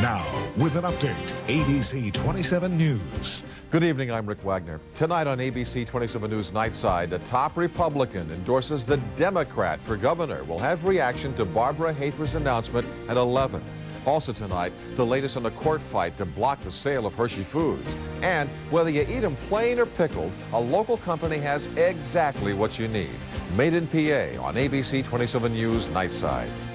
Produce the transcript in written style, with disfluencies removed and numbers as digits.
Now, with an update, ABC 27 News. Good evening, I'm Rick Wagner. Tonight on ABC 27 News Nightside, a top Republican endorses the Democrat for governor. We'll have reaction to Barbara Hafer's announcement at 11. Also tonight, the latest on the court fight to block the sale of Hershey Foods. And whether you eat them plain or pickled, a local company has exactly what you need. Made in PA on ABC 27 News Nightside.